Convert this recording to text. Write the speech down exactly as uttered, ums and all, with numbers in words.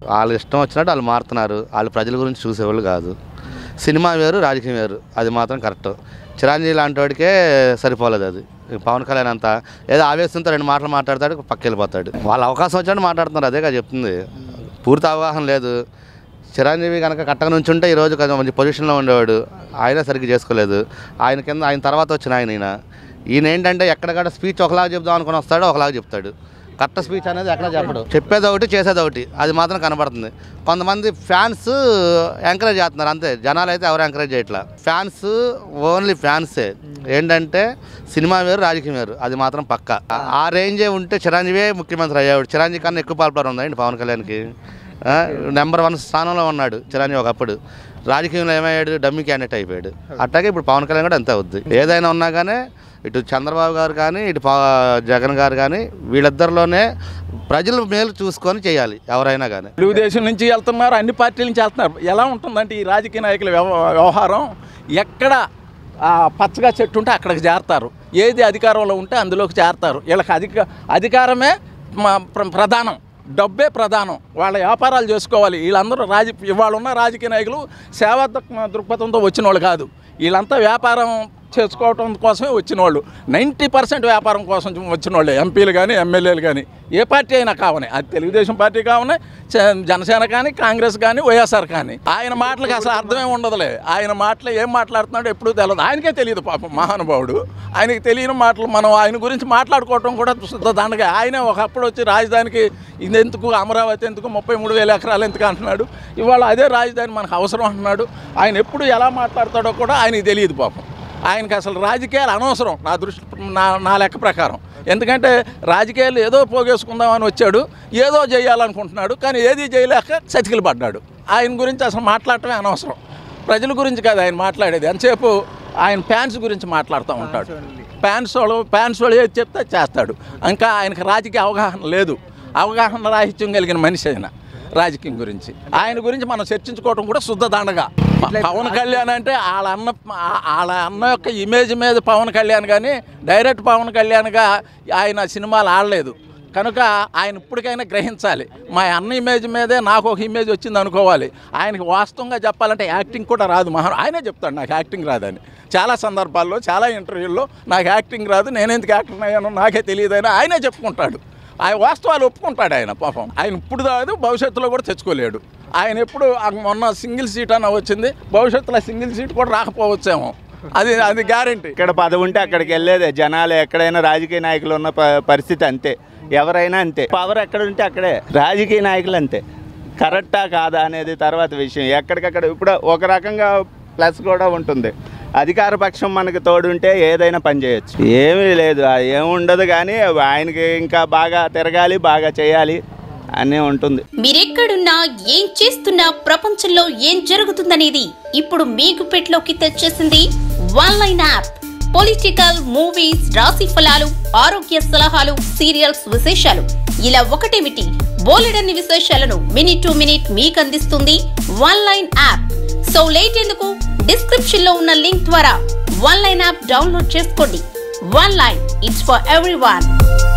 వాళ్ళు ఇష్టం వచ్చినట్టు వాళ్ళు మారుతున్నారు. వాళ్ళు ప్రజల గురించి చూసేవాళ్ళు కాదు. సినిమా వేరు, రాజకీయం వేరు, అది మాత్రం కరెక్ట్. చిరంజీవి లాంటి వాడికే సరిపోలేదు అది. పవన్ కళ్యాణ్ అంతా ఏదో ఆవేశంతో రెండు మాటలు మాట్లాడతాడు, పక్క వెళ్ళిపోతాడు. వాళ్ళ అవకాశం వచ్చినట్టు మాట్లాడుతున్నారు, అదే కదా చెప్తుంది. పూర్తి అవగాహన లేదు. చిరంజీవి కనుక కట్టక నుంచి ఉంటే ఈరోజు కొంచెం మంచి పొజిషన్లో ఉండేవాడు. ఆయన సరిగ్గా చేసుకోలేదు. ఆయన కింద ఆయన తర్వాత వచ్చిన ఆయన ఈయన ఈయన ఏంటంటే ఎక్కడికక్కడ స్పీచ్ ఒకలాగా చెప్దాం అనుకుని వస్తాడు, ఒకలాగా చెప్తాడు. కరెక్ట్ స్పీచ్ అనేది ఎక్కడ చెప్పడు. చెప్పేది ఒకటి, చేసేది ఒకటి, అది మాత్రం కనబడుతుంది. కొంతమంది ఫ్యాన్స్ ఎంకరేజ్ చేస్తున్నారు అంతే. జనాలు అయితే ఎవరు ఎంకరేజ్ చేయట్లా. ఫ్యాన్స్ ఓన్లీ ఫ్యాన్సే. ఏంటంటే సినిమా వేరు, రాజకీయం వేరు, అది మాత్రం పక్క. ఆ రేంజే ఉంటే చిరంజీవే ముఖ్యమంత్రి అయ్యాడు. చిరంజీవి కన్నా ఎక్కువ పాపులర్ ఉందండి పవన్ కళ్యాణ్కి. నెంబర్ వన్ స్థానంలో ఉన్నాడు చిరంజీవి ఒకప్పుడు. రాజకీయంలో ఏమయ్యాడు, డమ్మీ క్యాండిడేట్ అయిపోయాడు. అట్లాగే ఇప్పుడు పవన్ కళ్యాణ్ కూడా అంతే అవుద్ది. ఏదైనా ఉన్నా కానీ ఇటు చంద్రబాబు గారు కానీ ఇటు జగన్ గారు కానీ వీళ్ళిద్దరిలోనే ప్రజలు మేలు చూసుకొని చేయాలి ఎవరైనా కానీ. తెలుగుదేశం నుంచి వెళ్తున్నారు, అన్ని పార్టీల నుంచి వెళ్తున్నారు. ఎలా ఉంటుందంటే ఈ రాజకీయ నాయకుల వ్యవహారం, ఎక్కడ పచ్చగా చెట్టు ఉంటే అక్కడికి చేరతారు, ఏది అధికారంలో ఉంటే అందులోకి చేరతారు. వీళ్ళకి అధిక అధికారమే ప్రధానం, డబ్బే ప్రధానం. వాళ్ళ వ్యాపారాలు చేసుకోవాలి. వీళ్ళందరూ రాజ ఇవాళ ఉన్న రాజకీయ నాయకులు సేవా దృక్పథంతో వచ్చిన వాళ్ళు కాదు. వీళ్ళంతా వ్యాపారం చేసుకోవటం కోసమే వచ్చిన వాళ్ళు. నైంటీ పర్సెంట్ వ్యాపారం కోసం వచ్చిన వాళ్ళే ఎంపీలు కానీ ఎమ్మెల్యేలు కానీ. ఏ పార్టీ అయినా కావనే, అది తెలుగుదేశం పార్టీ కావనే, జనసేన కానీ, కాంగ్రెస్ కానీ, వైఎస్ఆర్ కానీ. ఆయన మాటలకు అసలు అర్థమే ఉండదులే. ఆయన మాటలు ఏం మాట్లాడుతున్నాడో ఎప్పుడూ తెలియదు. ఆయనకే తెలియదు పాపం, మహానుభావుడు. ఆయనకి తెలియని మాటలు మనం ఆయన గురించి మాట్లాడుకోవటం కూడా దండగా. ఆయన ఒకప్పుడు వచ్చి రాజధానికి ఇది ఎందుకు, అమరావతి ఎందుకు, ముప్పై మూడు వేల ఎకరాలు ఎందుకు అంటున్నాడు. ఇవాళ అదే రాజధాని మనకు అవసరం అంటున్నాడు. ఆయన ఎప్పుడు ఎలా మాట్లాడతాడో కూడా ఆయనకి తెలియదు పాపం. ఆయనకి అసలు రాజకీయాలు అనవసరం నా దృష్టి, నా నా లెక్క ప్రకారం. ఎందుకంటే రాజకీయాలు ఏదో పోగేసుకుందామని వచ్చాడు, ఏదో చేయాలనుకుంటున్నాడు, కానీ ఏది చేయలేక చతికిలు పడ్డాడు. ఆయన గురించి అసలు మాట్లాడటమే అనవసరం. ప్రజల గురించి కాదు ఆయన మాట్లాడేది. ఎంతసేపు ఆయన ఫ్యాన్స్ గురించి మాట్లాడుతూ ఉంటాడు. ఫ్యాన్స్ వాళ్ళు ఫ్యాన్స్ వాళ్ళు ఏది చెప్తే చేస్తాడు. ఇంకా ఆయనకు రాజకీయ అవగాహన లేదు. అవగాహన రాహిత్యం కలిగిన మనిషి అయినా రాజకీయం గురించి. ఆయన గురించి మనం చర్చించుకోవడం కూడా శుద్ధ దండగా. పవన్ కళ్యాణ్ అంటే వాళ్ళ అన్న వాళ్ళ అన్న యొక్క ఇమేజ్ మీద పవన్ కళ్యాణ్ కానీ డైరెక్ట్ పవన్ కళ్యాణ్గా ఆయన సినిమాలు ఆడలేదు కనుక ఆయన ఇప్పటికైనా గ్రహించాలి. మా అన్న ఇమేజ్ మీదే నాకు ఒక ఇమేజ్ వచ్చింది అనుకోవాలి. ఆయనకి వాస్తవంగా చెప్పాలంటే యాక్టింగ్ కూడా రాదు. మహా ఆయనే చెప్తాడు నాకు యాక్టింగ్ రాదని. చాలా సందర్భాల్లో, చాలా ఇంటర్వ్యూల్లో నాకు యాక్టింగ్ రాదు, నేనెందుకు యాక్టర్ అయ్యానో నాకే తెలియదని ఆయనే చెప్పుకుంటాడు. ఆయన వాస్తవాలు ఒప్పుకుంటాడు ఆయన పాపం. ఆయన ఇప్పుడు కాదు, భవిష్యత్తులో కూడా తెచ్చుకోలేడు. ఆయన ఎప్పుడు మొన్న సింగిల్ సీట్ అన్న వచ్చింది, భవిష్యత్తులో సింగిల్ సీట్ కూడా రాకపోవచ్చేమో, అది అది గ్యారెంటీ. ఇక్కడ పదవి ఉంటే అక్కడికి వెళ్ళేదే. జనాలు ఎక్కడైనా రాజకీయ నాయకులు ఉన్న పరిస్థితి అంతే, ఎవరైనా అంతే. పవర్ ఎక్కడ ఉంటే అక్కడే. రాజకీయ నాయకులు అంతే. కరెక్టా కాదా అనేది తర్వాత విషయం. ఎక్కడికక్కడ ఇప్పుడు ఒక రకంగా ప్లస్ కూడా ఉంటుంది. అధికార పక్షం మనకి తోడుంటే ఏదైనా పని చేయొచ్చు. ఏమీ లేదు, ఏముండదు. కానీ ఆయనకి ఇంకా బాగా తిరగాలి, బాగా చేయాలి అనే ఉంటుంది. మీరెక్కడున్నా ఏం చేస్తున్నా ప్రపంచంలో ఏం జరుగుతుందనేది ఇప్పుడు మీకు పెట్లోకి తెచ్చేసింది one line app. Political, movies, రాశి ఫలాలు, ఆరోగ్య సలహాలు, సీరియల్స్ విశేషాలు, ఇలా ఒకటేమిటి బోలెడన్ని విశేషాలను మినిట్ టు మినిట్ మీకు అందిస్తుంది one line app. So late ఎందుకు, డిస్క్రిప్షన్ లో ఉన్న లింక్ ద్వారా వన్ లైన్ యాప్ డౌన్లోడ్ చేసుకోండి. One line, it's for everyone.